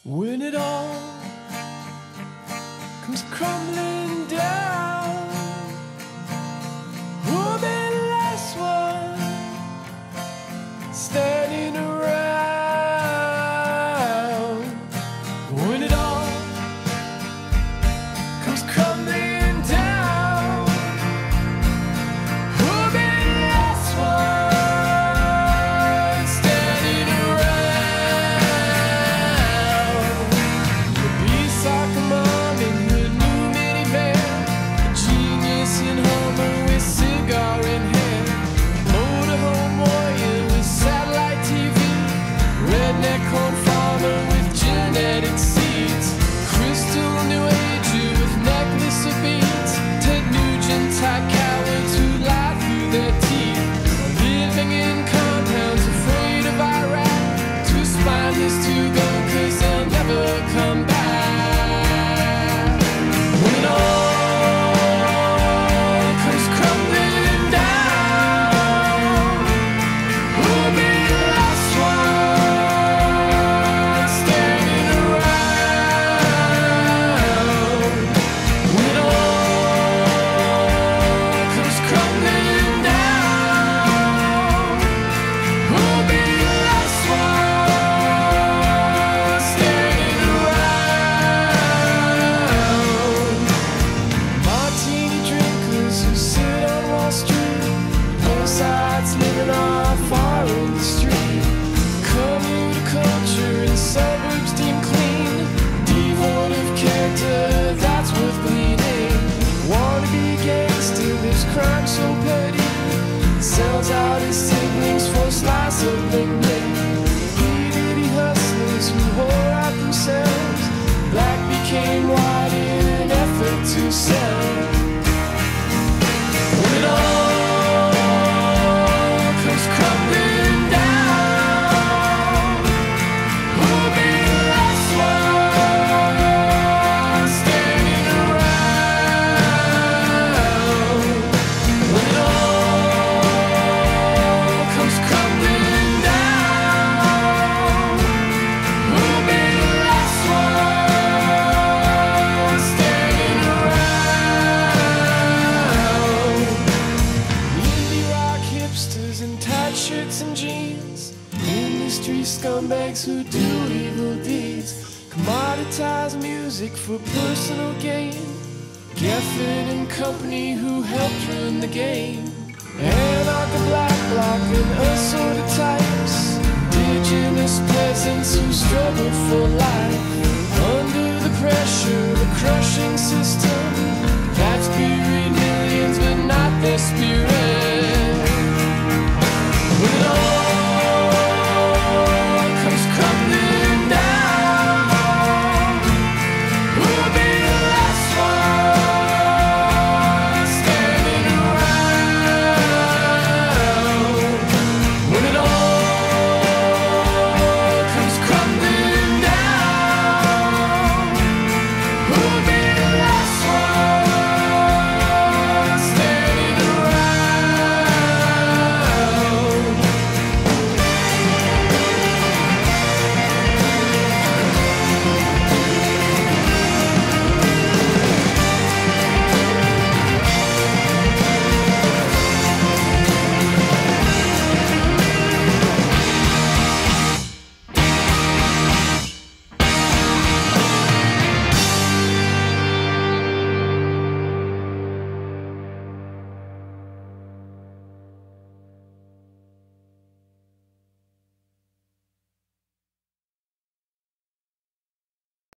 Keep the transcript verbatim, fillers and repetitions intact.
When it all comes crumbling down, who'll be the last one standing around? When it all comes crumbling down, who'll be the last one standing around? The beast like a mom in the new minivan, a genius in Homer with cigar in hand, motorhome warrior with satellite T V, redneck corn farmer with genetic seeds, crystal new ager with necklace of beads, Ted Nugent type cowards who lie through their teeth, living in compounds afraid of Iraq, too spineless to go cause they'll never come back. When it all comes crumbling down, who'll be the last one standing around? When it all comes crumbling down, who'll be the last one standing around? Martini drinkers who sit on Wall Street, hillsides living off our industry, commuter culture and suburbs deemed clean, devoid of character that's worth bleeding. Wannabe gangster lives crime so petty, sells out his siblings for a slice of bling bling. P-Diddy hustlers who whore out themselves, black became white in an effort to sell. When it all comes crumbling down, who'll be the last one standing around? When it all comes crumbling down, who'll be the last one standing around? Indie rock hipsters in tight shirts and jeans, industry scumbags who do evil deeds, commoditize music for personal gain, Geffen and company who helped ruin the game, anarcho black bloc and assorted types, indigenous peasants who struggle for life, under the pressure of a crushing system that's buried millions but not their spirit.